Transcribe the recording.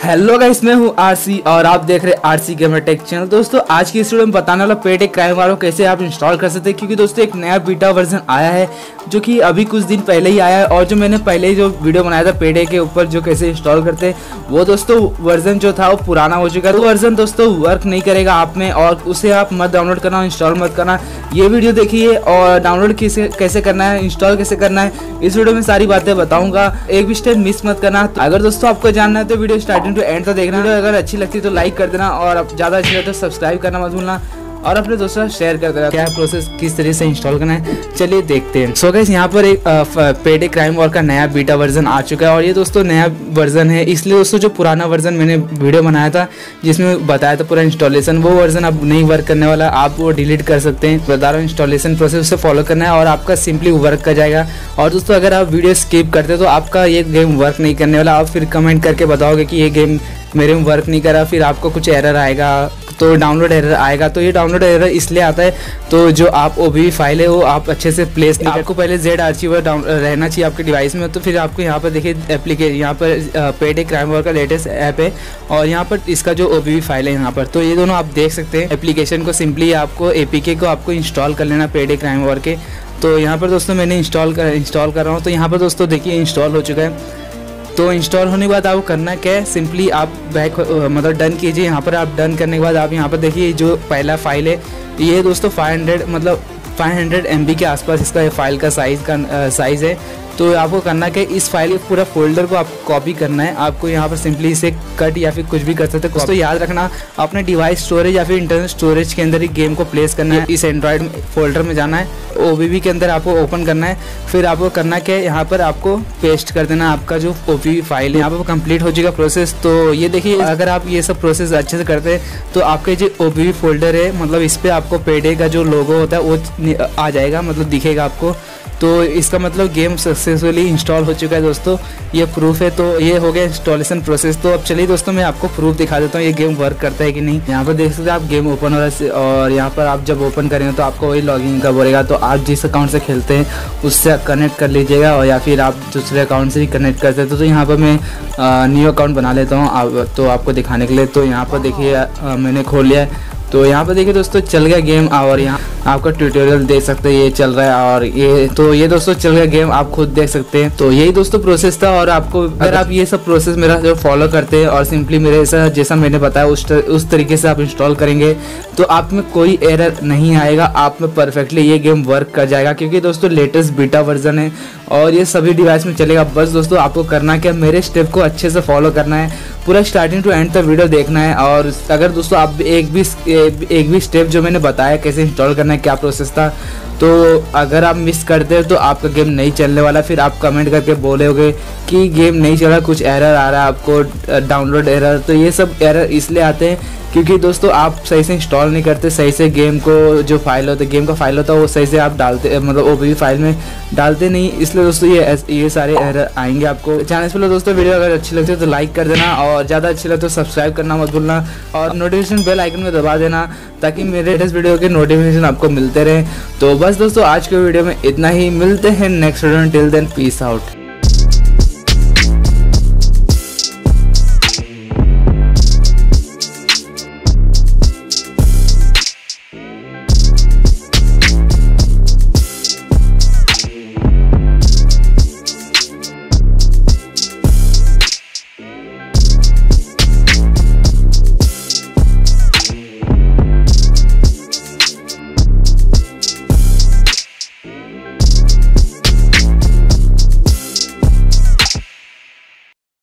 Hello guys, मैं हूँ RC और आप देख रहे हैं आरसी गेमर टेक चैनल। दोस्तों आज की इस वीडियो में बताने वाला पेड क्राइम वालों कैसे आप इंस्टॉल कर सकते हैं, क्योंकि दोस्तों एक नया बीटा वर्जन आया है जो कि अभी कुछ दिन पहले ही आया है। और जो मैंने पहले ही जो वीडियो बनाया था पेड के ऊपर जो कैसे इंस्टॉल करते हैं, वो दोस्तों वर्जन जो था वो पुराना हो चुका है। तो वर्जन दोस्तों वर्क नहीं करेगा आप में और उसे आप मत डाउनलोड करना, इंस्टॉल मत करना। ये वीडियो देखिए और डाउनलोड कैसे करना है, इंस्टॉल कैसे करना है, इस वीडियो में सारी बातें बताऊंगा। एक भी स्टेप मिस मत करना। अगर दोस्तों आपको जानना है तो वीडियो स्टार्टिंग टू एंड तक देखना। वीडियो अगर अच्छी लगती है तो लाइक कर देना और ज़्यादा अच्छी लगती है तो सब्सक्राइब करना मत भूलना और अपने दोस्तों शेयर कर देना। क्या प्रोसेस किस तरह से इंस्टॉल करना है, चलिए देखते हैं। सो गाइस, यहाँ पर एक पेड क्राइम वॉर का नया बीटा वर्जन आ चुका है और ये दोस्तों नया वर्जन है। इसलिए दोस्तों जो पुराना वर्जन मैंने वीडियो बनाया था जिसमें बताया था पूरा इंस्टॉलेशन, वो वर्जन अब नहीं वर्क करने वाला। आप वो डिलीट कर सकते हैं। बता रहा हूँ इंस्टॉलेशन प्रोसेस उसे फॉलो करना है और आपका सिंपली वर्क कर जाएगा। और दोस्तों अगर आप वीडियो स्किप करते हो तो आपका ये गेम वर्क नहीं करने वाला। आप फिर कमेंट करके बताओगे कि ये गेम मेरे में वर्क नहीं करा, फिर आपको कुछ एरर आएगा, तो डाउनलोड एरर आएगा। तो ये डाउनलोड एरर इसलिए आता है तो जो आप OBB फाइल है वो आप अच्छे से प्लेस नहीं, आपको पहले Z आर्चिवर रहना चाहिए आपके डिवाइस में। तो फिर आपको यहाँ पर देखिए एप्लीकेशन, यहाँ पर पेड क्राइम वॉर का लेटेस्ट ऐप है और यहाँ पर इसका जो OBB फाइल है यहाँ पर, तो ये दोनों आप देख सकते हैं। एप्लीकेशन को सिंपली आपको APK को आपको इंस्टॉल कर लेना पेड क्राइम वॉर के। तो यहाँ पर दोस्तों मैंने इंस्टॉल कर रहा हूँ। तो यहाँ पर दोस्तों देखिए इंस्टॉल हो चुका है। तो इंस्टॉल होने के बाद आपको करना क्या है, सिंपली आप बैक मतलब डन कीजिए। यहाँ पर आप डन करने के बाद आप यहाँ पर देखिए जो पहला फाइल है ये दोस्तों 500 MB के आसपास इसका फाइल का साइज़ है। तो आपको करना क्या, इस फाइल के पूरा फोल्डर को आपको कॉपी करना है। आपको यहाँ पर सिंपली इसे कट या फिर कुछ भी कर सकते हैं। दोस्तों याद रखना, अपने डिवाइस स्टोरेज या फिर इंटरनल स्टोरेज के अंदर ही गेम को प्लेस करना है। इस एंड्रॉयड फोल्डर में जाना है, OBB के अंदर आपको ओपन करना है। फिर आपको करना क्या है, यहाँ पर आपको पेस्ट कर देना आपका जो OBB फाइल है। यहाँ पर कंप्लीट हो जाएगा प्रोसेस। तो ये देखिए अगर आप ये सब प्रोसेस अच्छे से करते हैं तो आपके जो OBB फोल्डर है, मतलब इस पर आपको पेड का जो लोगो होता है वो आ जाएगा, मतलब दिखेगा आपको। तो इसका मतलब गेम सक्सेसफुली इंस्टॉल हो चुका है दोस्तों, ये प्रूफ है। तो ये हो गया इंस्टॉलेशन प्रोसेस। तो अब चलिए दोस्तों मैं आपको प्रूफ दिखा देता हूँ ये गेम वर्क करता है कि नहीं। यहाँ पर देख सकते हैं आप गेम ओपन हो रहा है और यहाँ पर आप जब ओपन करेंगे तो आपको वही लॉगिन का बोलेगा। तो आप जिस अकाउंट से खेलते हैं उससे कनेक्ट कर लीजिएगा और या फिर आप दूसरे अकाउंट से ही कनेक्ट कर सकते हो। तो यहाँ पर मैं न्यू अकाउंट बना लेता हूँ तो आपको दिखाने के लिए। तो यहाँ पर देखिए मैंने खोल लिया है। तो यहाँ पर देखिए दोस्तों चल गया गेम और यहाँ आपका ट्यूटोरियल देख सकते हैं, ये चल रहा है और ये दोस्तों चल गया गेम, आप खुद देख सकते हैं। तो यही दोस्तों प्रोसेस था। और आपको अगर आप ये सब प्रोसेस मेरा जो फॉलो करते हैं और सिंपली मेरे जैसा मैंने बताया उस तरीके से आप इंस्टॉल करेंगे तो आप में कोई एरर नहीं आएगा। आप में परफेक्टली ये गेम वर्क कर जाएगा, क्योंकि दोस्तों लेटेस्ट बीटा वर्जन है और ये सभी डिवाइस में चलेगा। बस दोस्तों आपको करना क्या, मेरे स्टेप को अच्छे से फॉलो करना है, पूरा स्टार्टिंग टू एंड तक वीडियो देखना है। और अगर दोस्तों आप एक भी स्टेप जो मैंने बताया कैसे इंस्टॉल करना है, क्या प्रोसेस था, तो अगर आप मिस करते हो तो आपका गेम नहीं चलने वाला। फिर आप कमेंट करके बोलोगे कि गेम नहीं चल रहा, कुछ एरर आ रहा है आपको, डाउनलोड एरर। तो ये सब एरर इसलिए आते हैं क्योंकि दोस्तों आप सही से इंस्टॉल नहीं करते, सही से गेम को जो फाइल होता है, गेम का फाइल होता है वो सही से आप डालते, मतलब OBB फाइल में डालते नहीं। इसलिए दोस्तों ये सारे एरर आएंगे आपको। चैनल पर दोस्तों वीडियो अगर अच्छी लगती है तो लाइक कर देना और ज़्यादा अच्छी लगती है तो सब्सक्राइब करना मत भूलना और नोटिफिकेशन बेल आइकन में दबा देना ताकि मेरे लेटेस्ट वीडियो के नोटिफिकेशन आपको मिलते रहे। तो बस दोस्तों आज के वीडियो में इतना ही, मिलते हैं नेक्स्ट वीडियो में। Till then peace out.